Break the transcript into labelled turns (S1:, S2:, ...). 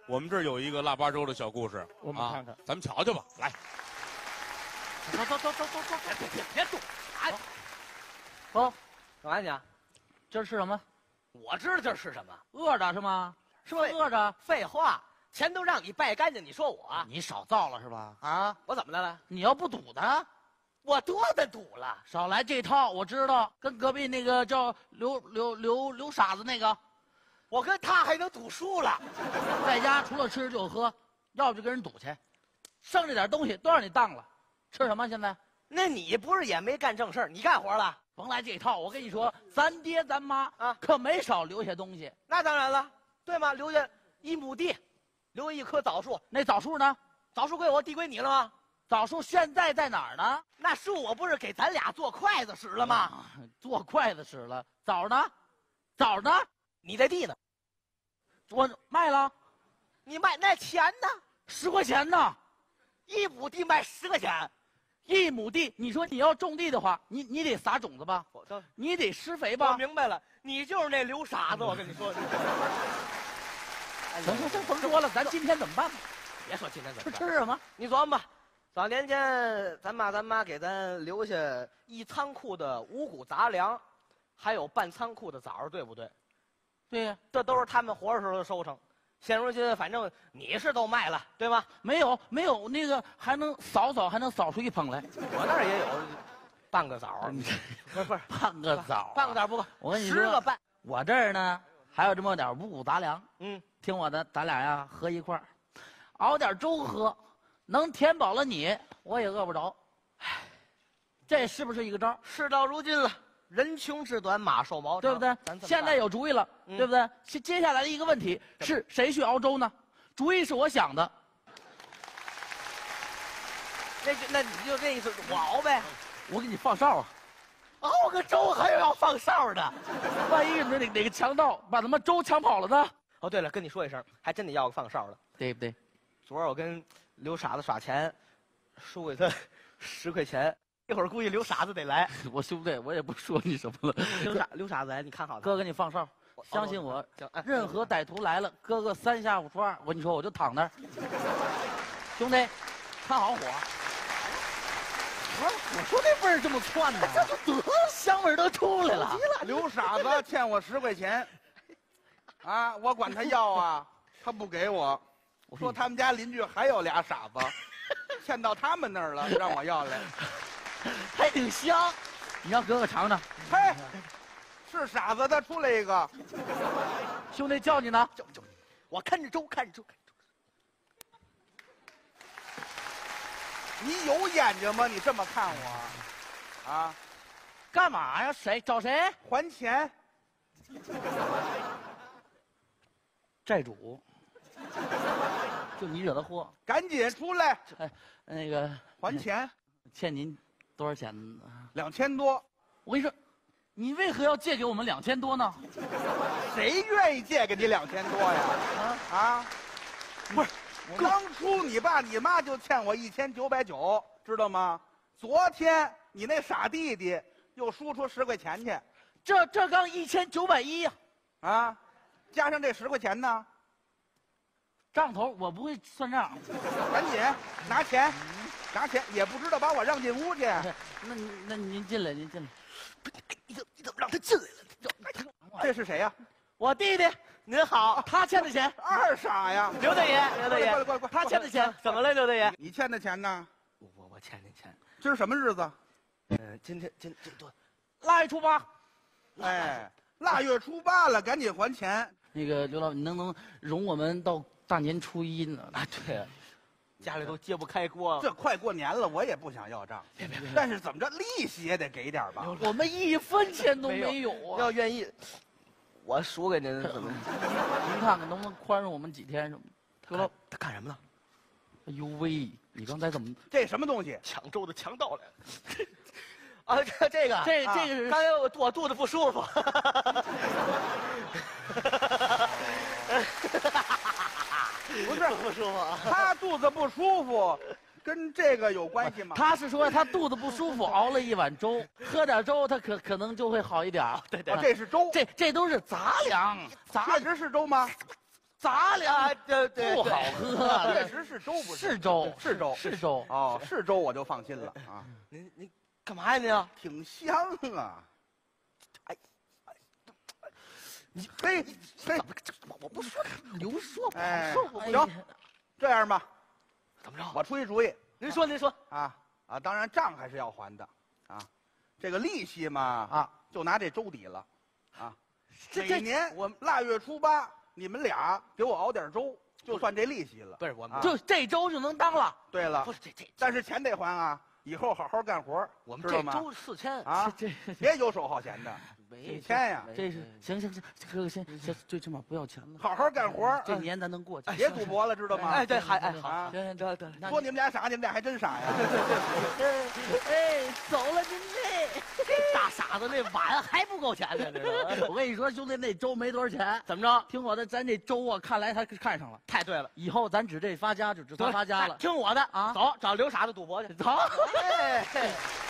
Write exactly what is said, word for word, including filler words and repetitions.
S1: 我们这儿有一个腊八粥的小故事，
S2: 我们看看，
S1: 啊、咱们瞧瞧吧。来，
S2: 走走走走走走，
S3: 别别别动！哎，
S2: 走，
S3: 干嘛去啊？
S2: 今儿吃什么？
S3: 我知道这是什么。
S2: 饿着是吗？是不是饿着？
S3: 废话，钱都让你败干净，你说我？
S2: 你少造了是吧？啊，
S3: 我怎么的了？
S2: 你要不赌他，
S3: 我多的赌了。
S2: 少来这套。我知道，跟隔壁那个叫刘刘刘刘傻子那个，
S3: 我跟他还能赌输了。
S2: 在家除了吃就喝，要不就跟人赌去，剩这点东西都让你当了。吃什么现在？
S3: 那你不是也没干正事儿？你干活了？
S2: 甭来这套。我跟你说，咱爹咱妈
S3: 啊，
S2: 可没少留下东西。
S3: 那当然了，对吗？留下一亩地，留下一棵枣树。
S2: 那枣树呢？
S3: 枣树归我，地归你了吗？
S2: 枣树现在在哪儿呢？
S3: 那树我不是给咱俩做筷子使了吗？
S2: 啊、做筷子使了。枣呢？枣呢？
S3: 你在地呢？
S2: 我卖了。
S3: 你卖那钱呢？
S2: 十块钱呢？
S3: 一亩地卖十块钱。
S2: 一亩地，你说你要种地的话，你你得撒种子吧，你得施肥吧。
S3: 我明白了，你就是那刘傻子，我跟你说。
S2: 行行行，甭说了，咱今天怎么办吧？
S3: 别说今天怎
S2: 吃
S3: 么办，
S2: 吃什么？
S3: 你琢磨吧。早年间，咱爸咱妈给咱留下一仓库的五谷杂粮，还有半仓库的枣，对不对？
S2: 对呀，
S3: 这都是他们活着时候的收成。现如今，反正你是都卖了，对吗？
S2: 没有没有那个还能扫扫，还能扫出一捧来。
S3: 我那儿也有半个枣，不是不是
S2: 半个枣，
S3: 半个枣不够，
S2: 我跟你说，
S3: 十个半。
S2: 我这儿呢还有这么点五谷杂粮，
S3: 嗯，
S2: 听我的，咱俩呀合一块儿，熬点粥喝，能填饱了你，我也饿不着。唉，这是不是一个招？
S3: 事到如今了。人穷志短，马瘦毛长，
S2: 对不对？现在有主意了，嗯、对不对？接接下来的一个问题是谁去熬粥呢？主意是我想的。
S3: 那就那你就这意思，我熬呗。
S2: 我给你放哨啊！
S3: 熬个粥还有要放哨的，
S2: 万一哪哪个强盗把他们粥抢跑了呢？
S3: 哦，对了，跟你说一声，还真得要个放哨的，
S2: 对不对？
S3: 昨儿我跟刘傻子耍钱，输给他十块钱。一会儿估计刘傻子得来，
S2: 我兄弟，我也不说你什么了。
S3: 刘傻刘傻子来，你看好他。
S2: 哥给你放哨，相信我，任何歹徒来了，哥哥三下五除二，我跟你说，我就躺那儿。兄弟，看好火。我我说这味儿这么窜呢，这就得香味都出来了。
S4: 刘傻子欠我十块钱，啊，我管他要啊，他不给我，说他们家邻居还有俩傻子，欠到他们那儿了，让我要来。
S2: 还挺香，你让哥哥尝尝。
S4: 嘿，是傻子的出来一个，
S2: 兄弟叫你呢，
S3: 叫叫，我看着粥，看着粥，看着
S4: 粥。你有眼睛吗？你这么看我，啊？
S2: 干嘛呀？谁找谁？
S4: 还钱。
S2: 债主，就你惹的祸，
S4: 赶紧出来！
S2: 哎，那个
S4: 还钱，
S2: 欠您。多少钱？
S4: 两千多。
S2: 我跟你说，你为何要借给我们两千多呢？
S4: 谁愿意借给你两千多呀？啊啊！不是，当初你爸你妈就欠我一千九百九，知道吗？昨天你那傻弟弟又输出十块钱去，
S2: 这这刚一千九百一呀！
S4: 啊，加上这十块钱呢？
S2: 账头我不会算账，
S4: 赶紧拿钱。拿钱也不知道把我让进屋去，
S2: 那那您进来，您进来。
S3: 你怎你怎么让他进来了？
S4: 这是谁呀？
S3: 我弟弟。您好，
S2: 他欠的钱。
S4: 二傻呀，
S3: 刘大爷，刘大爷，
S4: 快快快，
S2: 他欠的钱
S3: 怎么了，刘大爷？
S4: 你欠的钱呢？
S3: 我我我欠您钱。
S4: 今儿什么日子？
S3: 嗯，今天今今多，
S2: 腊月初八。
S4: 哎，腊月初八了，赶紧还钱。
S2: 那个刘老，你能不能容我们到大年初一呢？
S3: 啊，对。家里都揭不开锅，
S4: 这快过年了，我也不想要账。别别别！但是怎么着，利息也得给点吧？
S2: 我们一分钱都没有啊！
S3: 要愿意，我数给您怎么？
S2: 您看看能不能宽容我们几天什么？
S3: 刘老，他干什么呢？
S2: 哎呦喂！你刚才怎么？
S4: 这什么东西？
S3: 抢粥的强盗来了！啊，这这个
S2: 这这个是
S3: 刚才我我肚子不舒服。
S4: 不是
S3: 不舒服，
S4: 他肚子不舒服，跟这个有关系吗？
S2: 他是说他肚子不舒服，熬了一碗粥，喝点粥，他可可能就会好一点。
S3: 对对，
S4: 这是粥，
S2: 这这都是杂粮，杂
S4: 确实是粥吗？
S2: 杂杂粮
S3: 啊，对对，
S2: 不好喝，
S4: 确实是粥，不是
S2: 是粥，
S4: 是粥
S2: 是粥。
S4: 哦，是粥我就放心了啊，
S3: 您您干嘛呀您？
S4: 挺香啊。哎，你嘿嘿，
S3: 我不说，刘说不好
S4: 哎
S3: 受，我不
S4: 行，这样吧，
S3: 怎么着？
S4: 我出一主意
S3: 您说您说，
S4: 啊啊，当然账还是要还的啊，这个利息嘛
S2: 啊，
S4: 就拿这粥抵了啊。
S3: 这
S4: 每年我腊月初八，你们俩给我熬点粥，就算这利息了。
S3: 不是我们
S4: 啊
S2: 就这粥就能当了。
S4: 对了
S3: 不，是这这，
S4: 但是钱得还啊，以后好好干活，
S3: 我们
S4: 知道吗？
S3: 这周四千
S4: 啊，
S2: 这
S4: 别游手好闲的，
S3: 没
S4: 几千呀，
S2: 这是行行行，哥哥先先最起码不要钱了。
S4: 好好干活，
S2: 这年咱能过去。
S4: 别赌博了，知道吗？
S3: 哎，对，还哎好，
S4: 啊，
S2: 行行
S3: 对对，
S2: 那
S4: 说你们俩傻，你们俩还真傻呀。
S2: 哎哎，走了您这
S3: 大傻子那碗还不够钱呢，这是
S2: 我跟你说，兄弟，那粥没多少钱。
S3: 怎么着？
S2: 听我的，咱这粥啊，看来他看上了。
S3: 太对了，
S2: 以后咱指这发家，就指他发家了。
S3: 听我的
S2: 啊
S3: 走找刘傻子赌博去，
S2: 走。
S3: 哎。